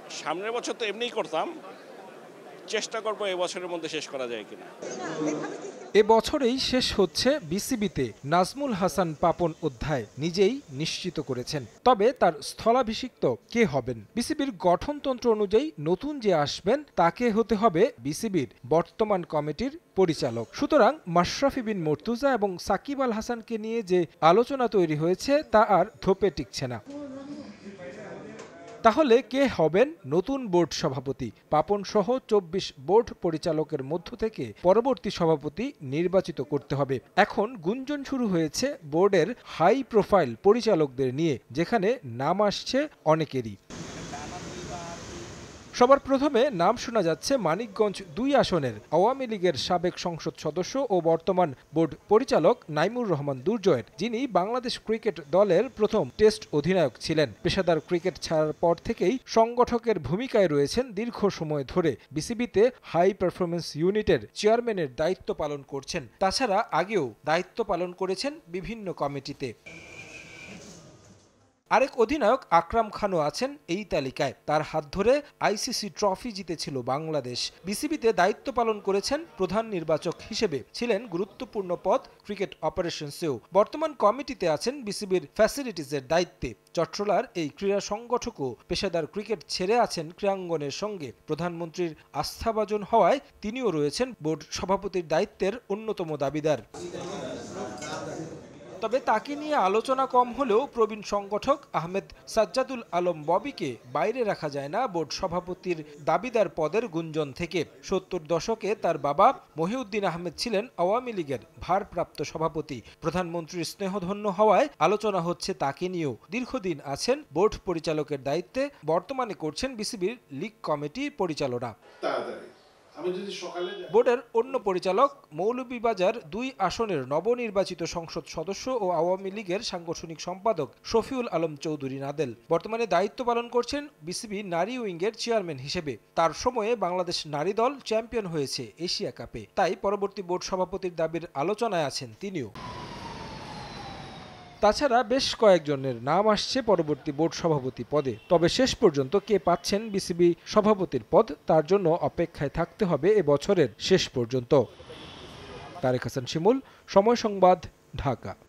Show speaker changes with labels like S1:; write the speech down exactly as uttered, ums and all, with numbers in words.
S1: সামনের বছর তো এমনিই করতাম, চেষ্টা করবো এ বছরের মধ্যে শেষ করা যায় কিনা।
S2: এ বছরেই শেষ হচ্ছে বিসিবিতে নাজমুল হাসান পাপন অধ্যায় নিজেই নিশ্চিত করেছেন। তবে তার স্থলাভিষিক্ত কে হবেন? বিসিবির গঠনতন্ত্র অনুযায়ী নতুন যে আসবেন তাকে হতে হবে বিসিবির বর্তমান কমিটির পরিচালক। সুতরাং মাশরাফি বিন মুর্তজা এবং সাকিব আল হাসানকে নিয়ে যে আলোচনা তৈরি হয়েছে তা আর ধোপে টিকছে না। তাহলে কে হবেন নতুন বোর্ড সভাপতি? পাপন সহ চব্বিশ বোর্ড পরিচালকের মধ্য থেকে পরবর্তী সভাপতি নির্বাচিত করতে হবে। এখন গুঞ্জন শুরু হয়েছে বোর্ডের হাই প্রোফাইল পরিচালকদের নিয়ে, যেখানে নাম আসছে অনেকেরই। সবার প্রথমে নাম শোনা যাচ্ছে মানিকগঞ্জ দুই আসনের আওয়ামী লীগের সাবেক সংসদ সদস্য ও বর্তমান বোর্ড পরিচালক নাইমুর রহমান দুর্জয়ের, যিনি বাংলাদেশ ক্রিকেট দলের প্রথম টেস্ট অধিনায়ক ছিলেন। পেশাদার ক্রিকেট ছাড়ার পর থেকেই সংগঠকের ভূমিকায় রয়েছেন দীর্ঘ সময় ধরে। বিসিবিতে হাই পারফরমেন্স ইউনিটের চেয়ারম্যানের দায়িত্ব পালন করছেন। তাছাড়া আগেও দায়িত্ব পালন করেছেন বিভিন্ন কমিটিতে। আরেক অধিনায়ক আকরাম খানও আছেন এই তালিকায়। তার হাত ধরে আইসিসি ট্রফি জিতেছিল বাংলাদেশ। বিসিবিতে দায়িত্ব পালন করেছেন প্রধান নির্বাচক হিসেবে, ছিলেন গুরুত্বপূর্ণ পদ ক্রিকেট অপারেশনসেও। বর্তমান কমিটিতে আছেন বিসিবির ফ্যাসিলিটিসের দায়িত্বে। চট্টলার এই ক্রীড়া সংগঠকও পেশাদার ক্রিকেট ছেড়ে আছেন ক্রীড়াঙ্গনের সঙ্গে। প্রধানমন্ত্রীর আস্থাভাজন হওয়ায় তিনিও রয়েছেন বোর্ড সভাপতির দায়িত্বের অন্যতম দাবিদার। তবে তাকে নিয়ে আলোচনা কম হলেও প্রবীণ সংগঠক আহমেদ সাজ্জাদুল আলম ববিকে বাইরে রাখা যায় না বোর্ড সভাপতির দাবিদার পদের গুঞ্জন থেকে। সত্তর দশকে তার বাবা মহিউদ্দিন আহমেদ ছিলেন আওয়ামী লীগের ভারপ্রাপ্ত সভাপতি। প্রধানমন্ত্রীর স্নেহধন্য হওয়ায় আলোচনা হচ্ছে তাকে নিয়েও। দীর্ঘদিন আছেন বোর্ড পরিচালকের দায়িত্বে, বর্তমানে করছেন বিসিবির লীগ কমিটি পরিচালনা। বোর্ডের অন্য পরিচালক মৌলভীবাজার দুই আসনের নবনির্বাচিত সংসদ সদস্য ও আওয়ামী লীগের সাংগঠনিক সম্পাদক শফিউল আলম চৌধুরী নাদেল বর্তমানে দায়িত্ব পালন করছেন বিসিবি নারী উইংয়ের চেয়ারম্যান হিসেবে। তার সময়ে বাংলাদেশ নারী দল চ্যাম্পিয়ন হয়েছে এশিয়া কাপে, তাই পরবর্তী বোর্ড সভাপতির দাবির আলোচনায় আছেন তিনিও। তাছাড়া বেশ কয়েকজনের নাম আসছে পরবর্তী বোর্ড সভাপতি পদে। তবে শেষ পর্যন্ত কে পাচ্ছেন বিসিবি সভাপতির পদ, তার জন্য অপেক্ষায় থাকতে হবে এ বছরের শেষ পর্যন্ত। তারেক হাসান শিমুল, সময় সংবাদ, ঢাকা।